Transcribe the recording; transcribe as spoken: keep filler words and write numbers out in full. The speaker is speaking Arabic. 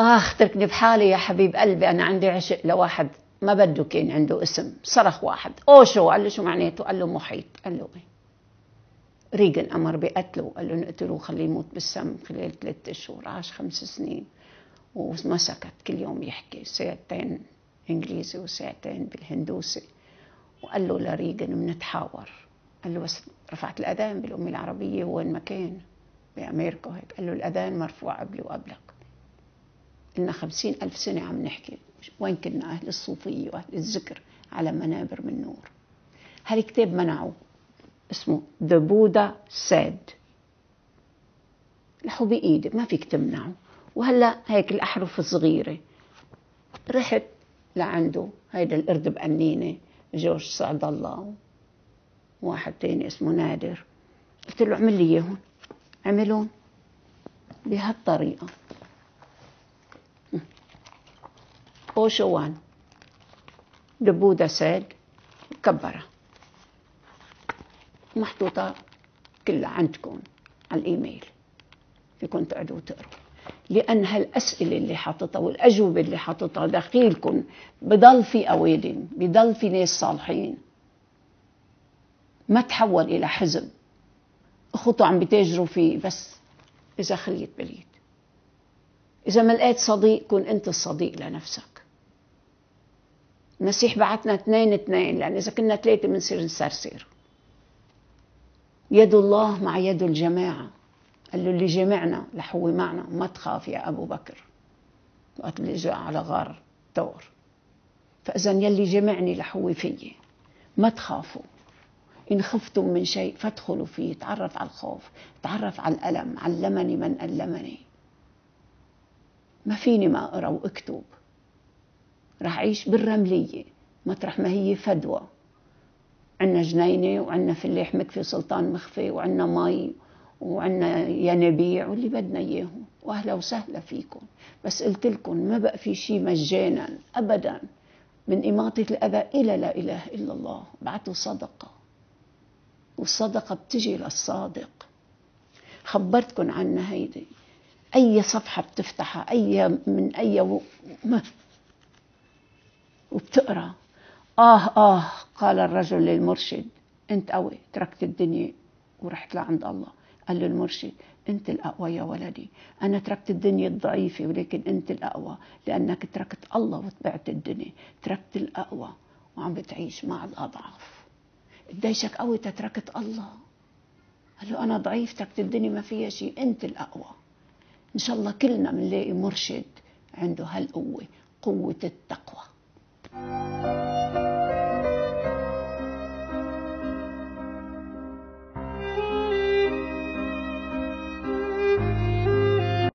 آخ تركني بحالي يا حبيب قلبي، أنا عندي عشق لواحد ما بده كان عنده اسم. صرخ واحد أوشو، قال له شو معناته؟ قال له محيط. قال له إيه؟ ريغن أمر بقتله، قال له نقتله خليه يموت بالسم خلال ثلاثة أشهر. عاش خمس سنين وما سكت، كل يوم يحكي ساعتين إنجليزي وساعتين بالهندوسي. وقال له لريغن بنتحاور. قال له بس رفعت الأذان بالأمة العربية وين ما كان بأمريكا هيك. قال له الأذان مرفوع قبلي وقبلك، لنا خمسين ألف سنة عم نحكي، وين كنا أهل الصوفية وأهل الذكر على منابر من نور. هالكتاب منعه اسمه The Buddha Said، لحو بإيدي ما فيك تمنعه. وهلأ هيك الأحرف الصغيرة. رحت لعنده هيدا القرد بقنينة جورج سعد الله وواحد تاني اسمه نادر، قلت له اعمل لي اياهم. عملون بهالطريقة. أوشو وان The Buddha Said كبرها محطوطة كلها عندكم على الإيميل، فيكم تقعدوا وتقروا. لأن هالأسئلة اللي حاططها والأجوبة اللي حاططها داخلكم بضل في أوادم، بضل في ناس صالحين، ما تحول إلى حزب أخوته عم بتاجروا فيه. بس إذا خليت بليد، إذا ما لقيت صديق كن أنت الصديق لنفسك. المسيح بعتنا اثنين اثنين، لأن إذا كنا ثلاثة بنصير نسرسر. يد الله مع يد الجماعة. قال له اللي جمعنا لحو معنا، ما تخاف يا أبو بكر وقت اللي جاء على غار ثور. فإذا يلي جمعني لحو فيه، ما تخافوا. إن خفتم من شيء فادخلوا فيه. تعرف على الخوف، تعرف على الألم. علمني من ألمني. ما فيني ما أقرأ وأكتب. رح أعيش بالرملية مطرح ما هي فدوى. عنا جنينة وعنا فلاح مكفي سلطان مخفي وعنا مي وعنا ينابيع واللي بدنا إياهم، وأهلا وسهلا فيكم. بس قلت لكم ما بقى في شيء مجانا أبدا، من إماطة الأذى إلى لا إله إلا الله. بعتوا صدقة، والصدقة بتجي للصادق. خبرتكم عنها هيدي. أي صفحة بتفتحها أي من أي و... ما وبتقرأ آه آه قال الرجل للمرشد أنت قوي، تركت الدنيا ورحت لعند الله. قال له المرشد أنت الأقوى يا ولدي، أنا تركت الدنيا الضعيفة ولكن أنت الأقوى، لأنك تركت الله وتبعت الدنيا. تركت الأقوى وعم بتعيش مع الأضعف. قديشك قوي تتركت الله؟ قال له أنا ضعيف، تركت الدنيا ما فيها شيء، أنت الأقوى. إن شاء الله كلنا منلاقي مرشد عنده هالقوة، قوة التقوى.